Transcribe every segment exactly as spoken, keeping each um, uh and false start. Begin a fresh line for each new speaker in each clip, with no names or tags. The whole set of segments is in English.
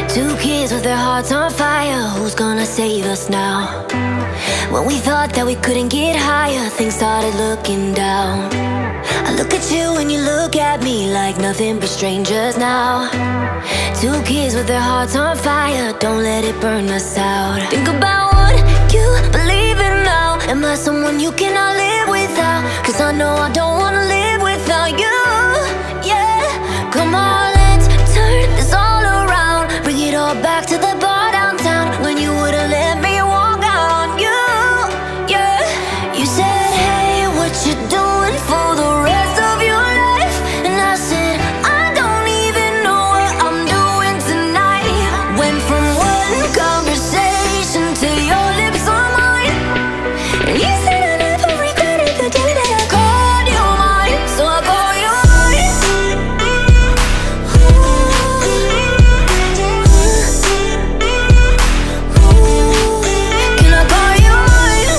Two kids with their hearts on fire, who's gonna save us now? When we thought that we couldn't get higher, things started looking down. I look at you and you look at me like nothing but strangers now. Two kids with their hearts on fire, don't let it burn us out. Think about what you believe in now. Am I someone you cannot live without? Cause I know I don't wanna live without you. Yeah, come on, let's turn this all around. Bring it all back to the bar downtown, when you would've let me walk out on you. Yeah, you said, hey, what you doing for the rest of your life? And I said, I don't even know what I'm doing tonight. Went from one conversation to your lips on mine, and you said I never regretted the day that I called you mine. So I call you mine. Can I call you mine?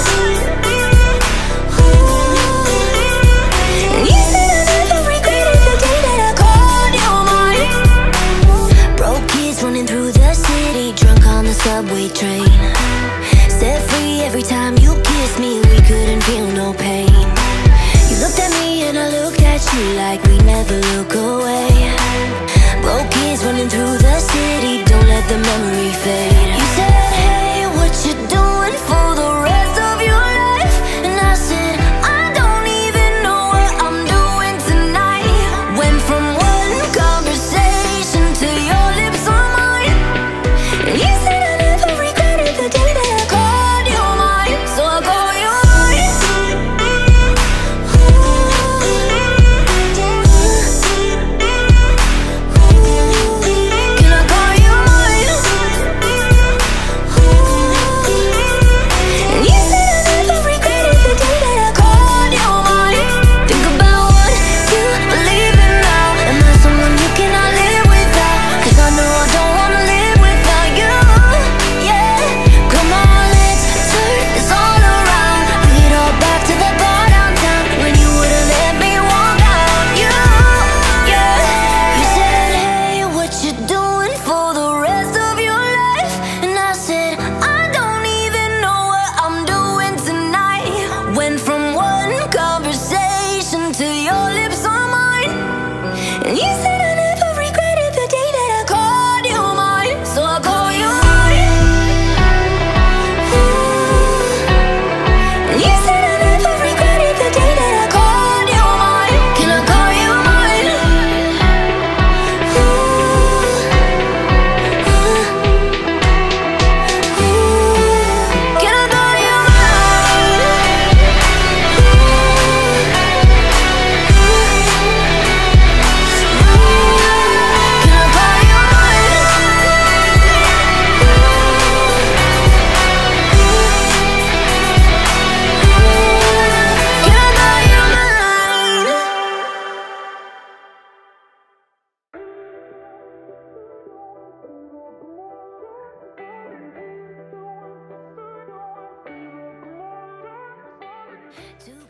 And you said I never regretted the day that I called you mine. Broke kids running through the city, drunk on the subway train. Set free every time you kissed me, we couldn't feel no pain. You looked at me and I looked at you like we never look away. Broke kids running through the city, don't let the memory fade. You said, hey, what you doing for the rest of your life? And I said, I don't even know what I'm doing tonight. Went from one conversation to your lips on mine, and you said I never regretted the day that I called you mine. So I call you mine. Can I call you mine? And you said I never regretted the day that I called you mine. Think about what you believe in now. Am I someone you cannot live without? Cause I know I don't wanna live without you. Yeah, come on, let's turn this all around. Bring it all back to the bar downtown, when you would've let me walk out on you. Yeah, you said, hey, what you doing for the rest of your life? And I said, I don't even know what I'm doing tonight. Went from one conversation to your lips on mine, and you said I never regretted the day that I called you mine. So I call you mine. And you said I never regretted the day that I called you mine. Can I call you mine? Can I call you mine? Can I call you mine? Can I call you mine? Two